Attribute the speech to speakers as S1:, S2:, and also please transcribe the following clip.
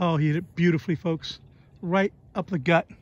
S1: Oh, he hit it beautifully, folks. Right up the gut.